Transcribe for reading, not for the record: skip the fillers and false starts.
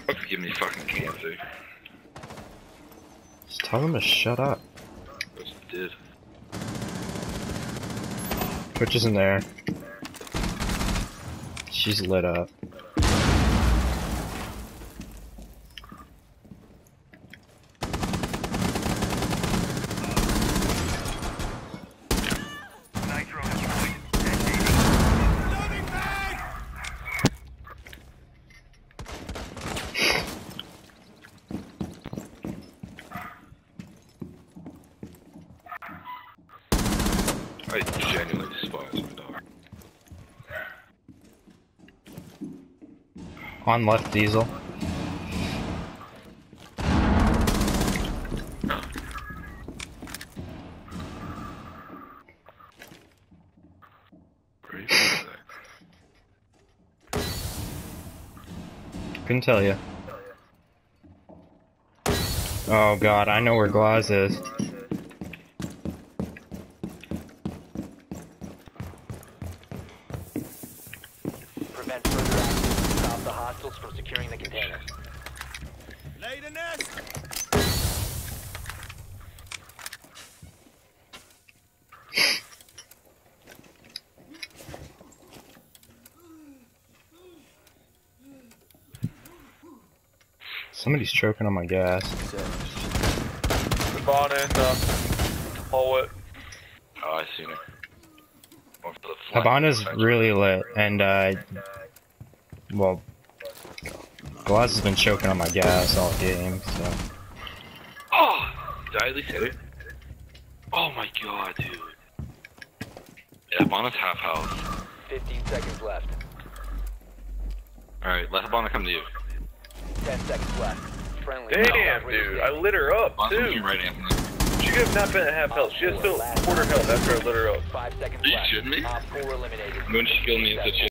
Fuck, give me fucking cancer. Just tell him to shut up. Just did. Twitch isn't there. She's lit up. I genuinely despise my dog. On left diesel. Where is that? Couldn't tell you. Oh god, I know where Glaz is. Prevent further action to stop the hostiles from securing the container. Lay the nest. Somebody's choking on my gas. The bond in, hallway. Oh, I seen her. Going for the flank. Habana's really lit, and well, Glaz has been choking on my gas all game, so. Oh! Did I at least hit it? Oh my god, dude. Yeah, Habana's half house. 15 seconds left. Alright, let Habana come to you. 10 seconds left. Friendly. Damn, dude, I lit her up, Haban's looking too. right, Anthony. She could have not been at half health. She has still quarter health after I lit her up. 5 seconds Are you left. shitting me? Op 4 eliminated. When she killed me and said she